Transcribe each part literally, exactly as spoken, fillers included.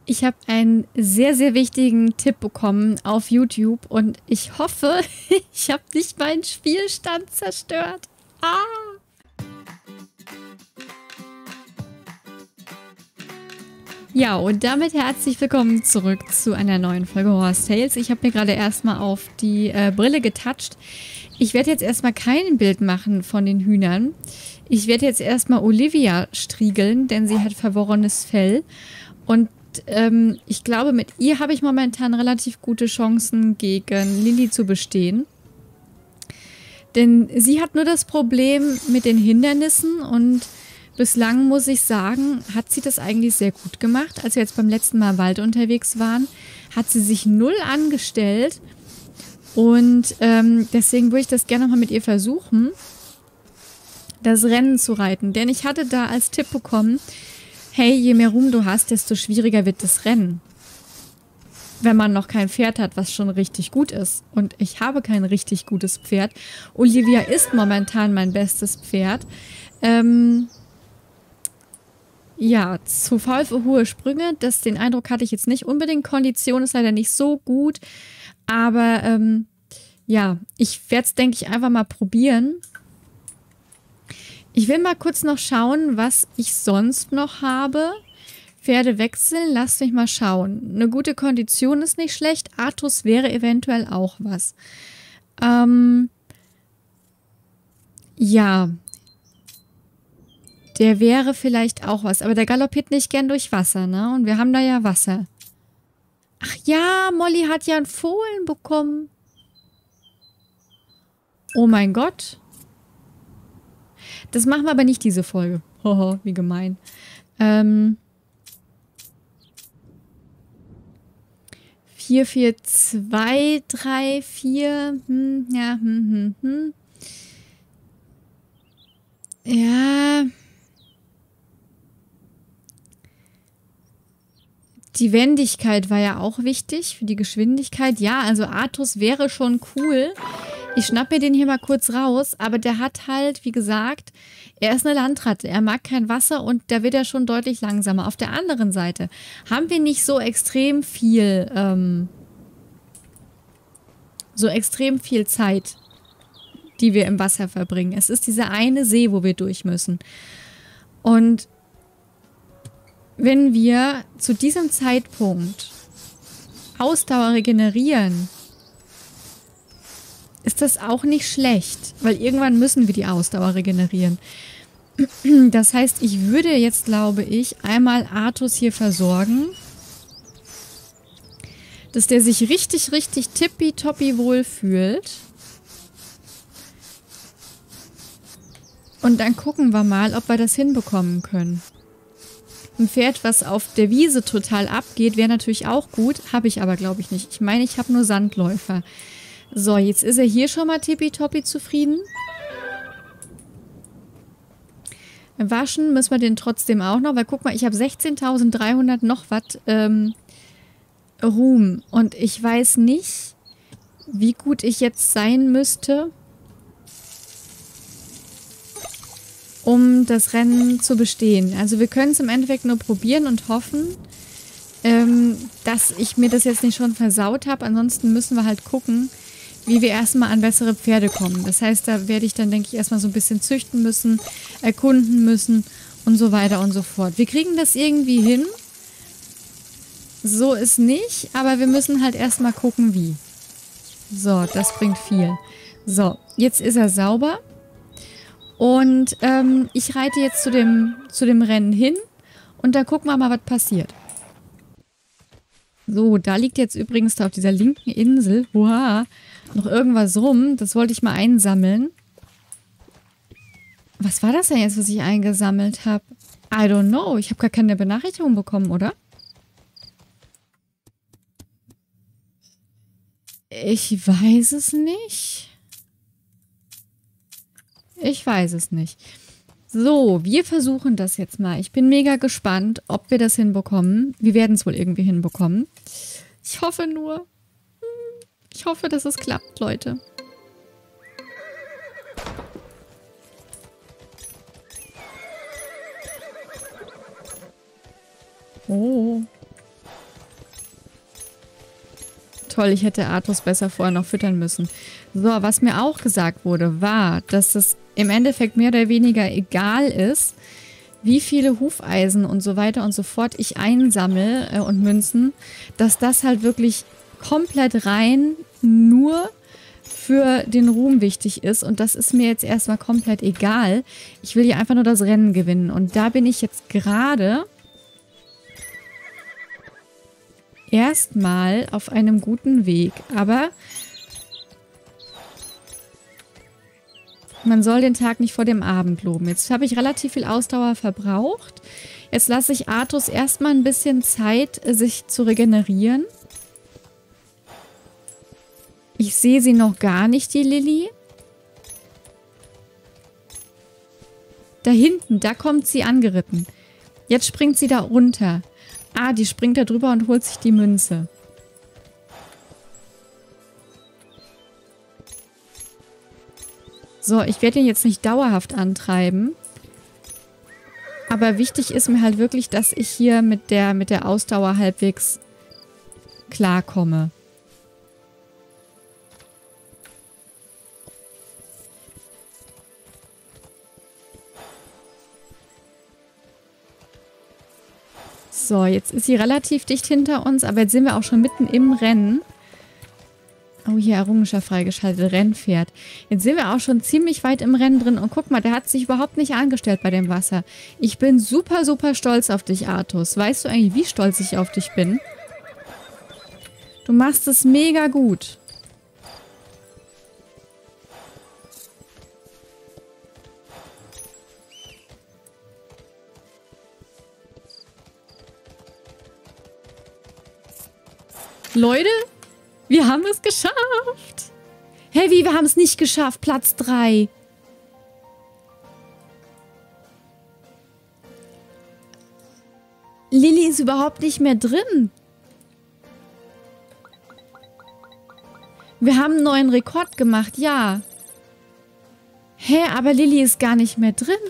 Ich habe einen sehr, sehr wichtigen Tipp bekommen auf YouTube und ich hoffe, ich habe nicht meinen Spielstand zerstört. Ah! Ja, und damit herzlich willkommen zurück zu einer neuen Folge Horse Tales. Ich habe mir gerade erstmal auf die äh, Brille getatscht. Ich werde jetzt erstmal kein Bild machen von den Hühnern. Ich werde jetzt erstmal Olivia striegeln, denn sie hat verworrenes Fell. Und ähm, ich glaube, mit ihr habe ich momentan relativ gute Chancen, gegen Lilly zu bestehen. Denn sie hat nur das Problem mit den Hindernissen und bislang muss ich sagen, hat sie das eigentlich sehr gut gemacht. Als wir jetzt beim letzten Mal im Wald unterwegs waren, hat sie sich null angestellt. Und ähm, deswegen würde ich das gerne nochmal mit ihr versuchen, das Rennen zu reiten. Denn ich hatte da als Tipp bekommen, hey, je mehr Ruhm du hast, desto schwieriger wird das Rennen. Wenn man noch kein Pferd hat, was schon richtig gut ist. Und ich habe kein richtig gutes Pferd. Olivia ist momentan mein bestes Pferd. Ähm... Ja, zu faul für hohe Sprünge, das, den Eindruck hatte ich jetzt nicht unbedingt. Kondition ist leider nicht so gut, aber ähm, ja, ich werde es, denke ich, einfach mal probieren. Ich will mal kurz noch schauen, was ich sonst noch habe. Pferde wechseln, lasst mich mal schauen. Eine gute Kondition ist nicht schlecht, Artus wäre eventuell auch was. Ähm, ja, der wäre vielleicht auch was. Aber der galoppiert nicht gern durch Wasser, ne? Und wir haben da ja Wasser. Ach ja, Molly hat ja einen Fohlen bekommen. Oh mein Gott. Das machen wir aber nicht, diese Folge. Hoho, wie gemein. Ähm. vier, vier, zwei, drei, vier. Hm, ja, hm, hm, hm. Ja. Die Wendigkeit war ja auch wichtig für die Geschwindigkeit. Ja, also Artus wäre schon cool. Ich schnapp mir den hier mal kurz raus, aber der hat halt, wie gesagt, er ist eine Landratte. Er mag kein Wasser und da wird er schon deutlich langsamer. Auf der anderen Seite haben wir nicht so extrem viel, ähm, so extrem viel Zeit, die wir im Wasser verbringen. Es ist dieser eine See, wo wir durch müssen. Und wenn wir zu diesem Zeitpunkt Ausdauer regenerieren, ist das auch nicht schlecht, weil irgendwann müssen wir die Ausdauer regenerieren. Das heißt, ich würde jetzt, glaube ich, einmal Artus hier versorgen, dass der sich richtig, richtig tippitoppi wohlfühlt. Und dann gucken wir mal, ob wir das hinbekommen können. Ein Pferd, was auf der Wiese total abgeht, wäre natürlich auch gut. Habe ich aber, glaube ich, nicht. Ich meine, ich habe nur Sandläufer. So, jetzt ist er hier schon mal tippitoppi zufrieden. Waschen müssen wir den trotzdem auch noch, weil guck mal, ich habe sechzehntausenddreihundert noch was ähm, Ruhm. Und ich weiß nicht, wie gut ich jetzt sein müsste, um das Rennen zu bestehen. Also wir können es im Endeffekt nur probieren und hoffen, ähm, dass ich mir das jetzt nicht schon versaut habe. Ansonsten müssen wir halt gucken, wie wir erstmal an bessere Pferde kommen. Das heißt, da werde ich dann, denke ich, erstmal so ein bisschen züchten müssen, erkunden müssen und so weiter und so fort. Wir kriegen das irgendwie hin. So ist nicht, aber wir müssen halt erstmal gucken, wie. So, das bringt viel. So, jetzt ist er sauber. Und ähm, ich reite jetzt zu dem, zu dem Rennen hin und dann gucken wir mal, was passiert. So, da liegt jetzt übrigens da auf dieser linken Insel, wow, noch irgendwas rum. Das wollte ich mal einsammeln. Was war das denn jetzt, was ich eingesammelt habe? I don't know. Ich habe gar keine Benachrichtigung bekommen, oder? Ich weiß es nicht. Ich weiß es nicht. So, wir versuchen das jetzt mal. Ich bin mega gespannt, ob wir das hinbekommen. Wir werden es wohl irgendwie hinbekommen. Ich hoffe nur. Ich hoffe, dass es klappt, Leute. Oh. toll, ich hätte Artus besser vorher noch füttern müssen. So, was mir auch gesagt wurde, war, dass es im Endeffekt mehr oder weniger egal ist, wie viele Hufeisen und so weiter und so fort ich einsammle äh, und Münzen, dass das halt wirklich komplett rein nur für den Ruhm wichtig ist. Und das ist mir jetzt erstmal komplett egal. Ich will hier einfach nur das Rennen gewinnen. Und da bin ich jetzt gerade erstmal auf einem guten Weg. Aber man soll den Tag nicht vor dem Abend loben. Jetzt habe ich relativ viel Ausdauer verbraucht. Jetzt lasse ich Artus erstmal ein bisschen Zeit, sich zu regenerieren. Ich sehe sie noch gar nicht, die Lilly. Da hinten, da kommt sie angeritten. Jetzt springt sie da runter. Ah, die springt da drüber und holt sich die Münze. So, ich werde ihn jetzt nicht dauerhaft antreiben. Aber wichtig ist mir halt wirklich, dass ich hier mit der, mit der Ausdauer halbwegs klarkomme. So, jetzt ist sie relativ dicht hinter uns, aber jetzt sind wir auch schon mitten im Rennen. Oh, hier Errungenschaft freigeschaltet, Rennpferd. Jetzt sind wir auch schon ziemlich weit im Rennen drin und guck mal, der hat sich überhaupt nicht angestellt bei dem Wasser. Ich bin super, super stolz auf dich, Artus. Weißt du eigentlich, wie stolz ich auf dich bin? Du machst es mega gut. Leute, wir haben es geschafft. Hey, wie, wir haben es nicht geschafft. Platz drei. Lilly ist überhaupt nicht mehr drin. Wir haben einen neuen Rekord gemacht, ja. Hä, aber Lilly ist gar nicht mehr drin.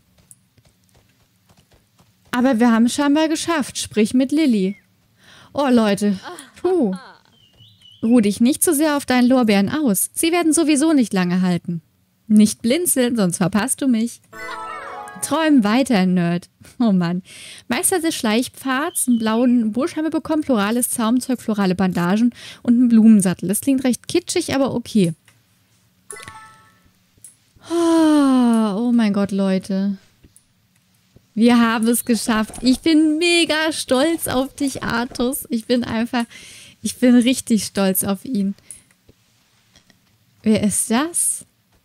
Aber wir haben es scheinbar geschafft. Sprich mit Lilly. Oh, Leute. Puh. Ruh dich nicht zu sehr auf deinen Lorbeeren aus. Sie werden sowieso nicht lange halten. Nicht blinzeln, sonst verpasst du mich. Träum weiter, Nerd. Oh Mann. Meister des Schleichpfads, einen blauen Busch haben wir bekommen, florales Zaumzeug, florale Bandagen und einen Blumensattel. Das klingt recht kitschig, aber okay. Oh, oh mein Gott, Leute. Wir haben es geschafft. Ich bin mega stolz auf dich, Artus. Ich bin einfach... Ich bin richtig stolz auf ihn. Wer ist das?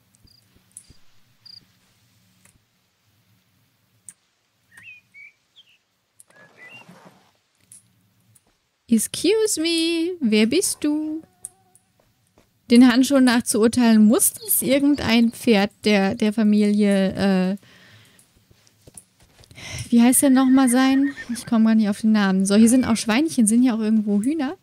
Excuse me, wer bist du? Den Handschuhen nach zu urteilen, muss es irgendein Pferd der, der Familie, äh, wie heißt der nochmal sein? Ich komme gar nicht auf den Namen. So, hier sind auch Schweinchen, sind hier auch irgendwo Hühner?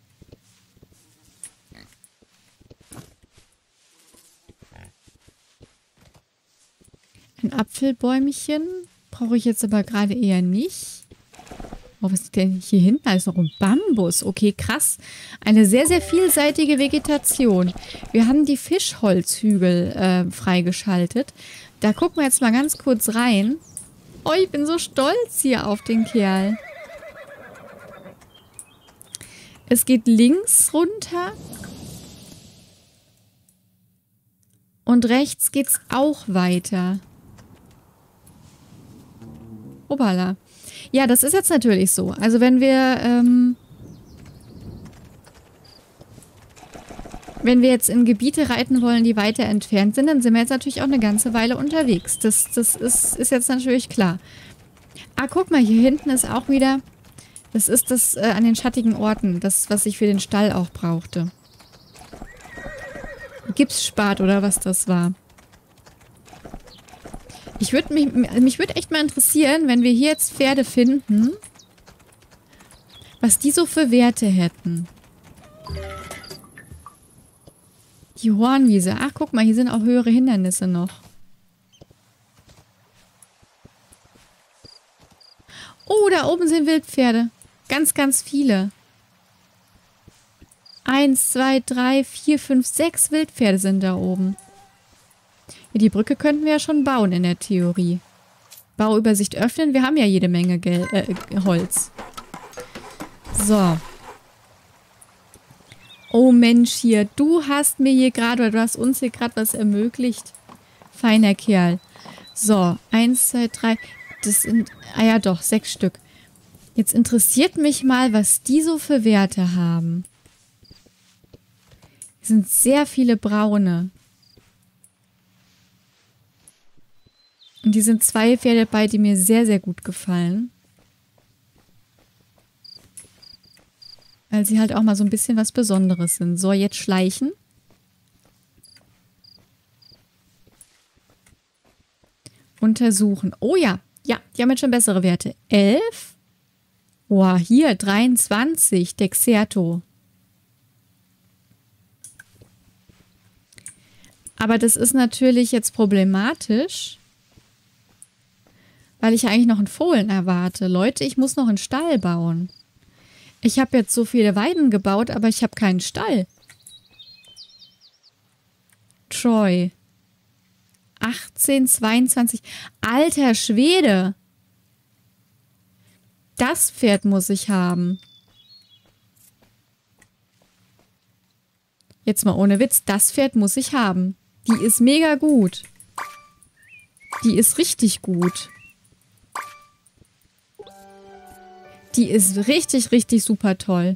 Ein Apfelbäumchen brauche ich jetzt aber gerade eher nicht. Oh, was ist denn hier hinten? Da ist noch ein Bambus. Okay, krass. Eine sehr, sehr vielseitige Vegetation. Wir haben die Fischholzhügel äh, freigeschaltet. Da gucken wir jetzt mal ganz kurz rein. Oh, ich bin so stolz hier auf den Kerl. Es geht links runter. Und rechts geht's auch weiter. Obala. Ja, das ist jetzt natürlich so. Also wenn wir, ähm, wenn wir jetzt in Gebiete reiten wollen, die weiter entfernt sind, dann sind wir jetzt natürlich auch eine ganze Weile unterwegs. Das, das ist, ist jetzt natürlich klar. Ah, guck mal, hier hinten ist auch wieder, das ist das äh, an den schattigen Orten, das, was ich für den Stall auch brauchte. Gipsspat oder was das war. Ich würde mich, mich würde echt mal interessieren, wenn wir hier jetzt Pferde finden, was die so für Werte hätten. Die Hornwiese. Ach, guck mal, hier sind auch höhere Hindernisse noch. Oh, da oben sind Wildpferde. Ganz, ganz viele. Eins, zwei, drei, vier, fünf, sechs Wildpferde sind da oben. Ja, die Brücke könnten wir ja schon bauen in der Theorie. Bauübersicht öffnen. Wir haben ja jede Menge Gel äh, Holz. So. Oh Mensch hier, du hast mir hier gerade, oder du hast uns hier gerade was ermöglicht. Feiner Kerl. So, eins, zwei, drei. Das sind, ah ja doch, sechs Stück. Jetzt interessiert mich mal, was die so für Werte haben. Es sind sehr viele braune. Und die sind zwei Pferde dabei, die mir sehr, sehr gut gefallen. Weil sie halt auch mal so ein bisschen was Besonderes sind. So, jetzt schleichen. Untersuchen. Oh ja, ja, die haben jetzt schon bessere Werte. elf. Boah, hier, dreiundzwanzig. Dexerto. Aber das ist natürlich jetzt problematisch, weil ich eigentlich noch einen Fohlen erwarte. Leute, ich muss noch einen Stall bauen. Ich habe jetzt so viele Weiden gebaut, aber ich habe keinen Stall. Troy. achtzehn, zweiundzwanzig. Alter Schwede. Das Pferd muss ich haben. Jetzt mal ohne Witz. Das Pferd muss ich haben. Die ist mega gut. Die ist richtig gut. Die ist richtig, richtig super toll.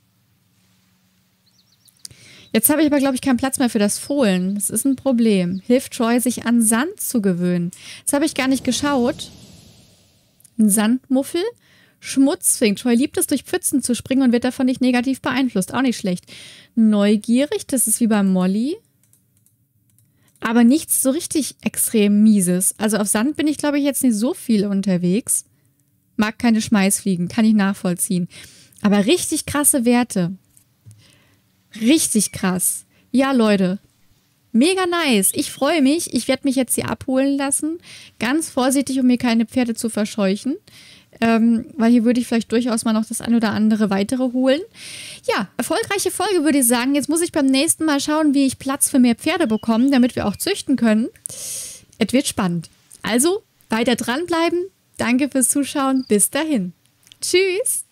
Jetzt habe ich aber, glaube ich, keinen Platz mehr für das Fohlen. Das ist ein Problem. Hilft Troy, sich an Sand zu gewöhnen. Jetzt habe ich gar nicht geschaut. Ein Sandmuffel. Schmutzfink. Troy liebt es, durch Pfützen zu springen und wird davon nicht negativ beeinflusst. Auch nicht schlecht. Neugierig. Das ist wie bei Molly. Aber nichts so richtig extrem Mieses. Also auf Sand bin ich, glaube ich, jetzt nicht so viel unterwegs. Mag keine Schmeißfliegen. Kann ich nachvollziehen. Aber richtig krasse Werte. Richtig krass. Ja, Leute. Mega nice. Ich freue mich. Ich werde mich jetzt hier abholen lassen. Ganz vorsichtig, um mir keine Pferde zu verscheuchen. Ähm, weil hier würde ich vielleicht durchaus mal noch das ein oder andere weitere holen. Ja, erfolgreiche Folge, würde ich sagen. Jetzt muss ich beim nächsten Mal schauen, wie ich Platz für mehr Pferde bekomme, damit wir auch züchten können. Es wird spannend. Also, weiter dranbleiben. Danke fürs Zuschauen. Bis dahin. Tschüss.